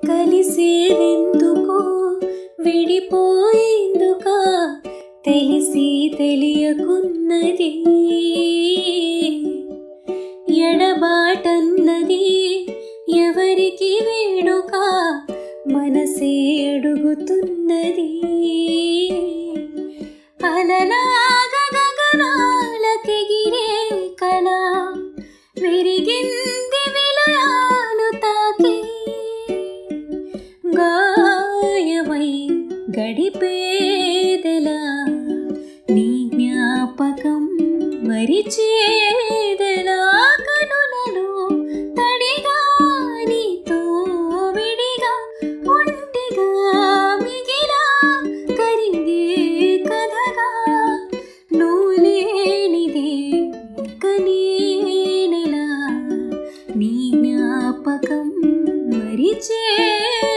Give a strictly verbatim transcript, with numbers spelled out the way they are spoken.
కలిసేదెందుకో విడిపోయేందుకా తెలిసి తెలియకున్నది ఎడబాటన్నది ఎవరికి వేడుక మనసే అడుగుతున్నది అలలాగా గగనాలకెగిరే కళ విరిగింది విలయాలు తాకి గాయమై గడిపేదెలా నీ జ్ఞాపకం మరిచేదెలా కనులలో తడిగా నీతో విడిగా ఒంటిగా మిగిలా కరిగే కథగా నువ్వు లేనిదే కనేనెలా నీ జ్ఞాపకం మరిచే